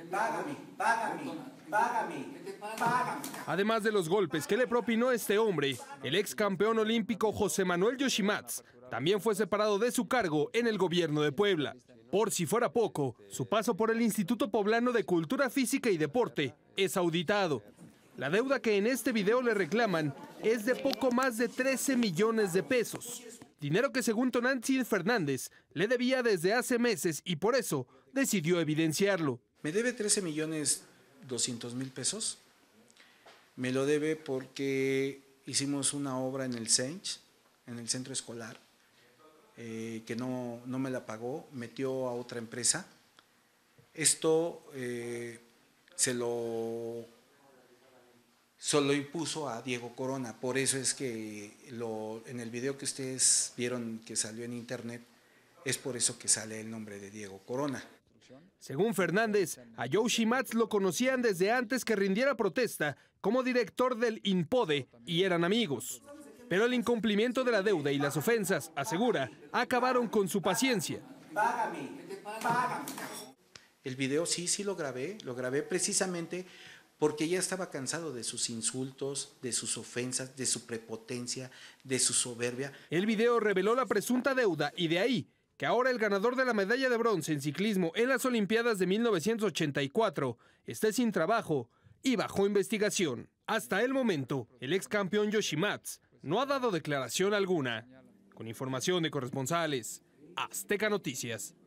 Además de los golpes que le propinó este hombre, el ex campeón olímpico José Manuel Yoshimatsu también fue separado de su cargo en el gobierno de Puebla. Por si fuera poco, su paso por el Instituto Poblano de Cultura Física y Deporte es auditado. La deuda que en este video le reclaman es de poco más de 13 millones de pesos. Dinero que según Tonantzin Fernández le debía desde hace meses y por eso decidió evidenciarlo. Me debe 13.200.000 pesos. Me lo debe porque hicimos una obra en el CENCH, en el centro escolar, que no me la pagó, metió a otra empresa. Esto se lo impuso a Diego Corona, por eso es que en el video que ustedes vieron que salió en internet, es por eso que sale el nombre de Diego Corona. Según Fernández, a Yoshimatsu lo conocían desde antes que rindiera protesta como director del INPODE y eran amigos. Pero el incumplimiento de la deuda y las ofensas, asegura, acabaron con su paciencia. Págame. El video sí lo grabé precisamente porque ya estaba cansado de sus insultos, de sus ofensas, de su prepotencia, de su soberbia. El video reveló la presunta deuda y de ahí que ahora el ganador de la medalla de bronce en ciclismo en las Olimpiadas de 1984 esté sin trabajo y bajo investigación. Hasta el momento, el ex campeón Yoshimatsu no ha dado declaración alguna. Con información de corresponsales, Azteca Noticias.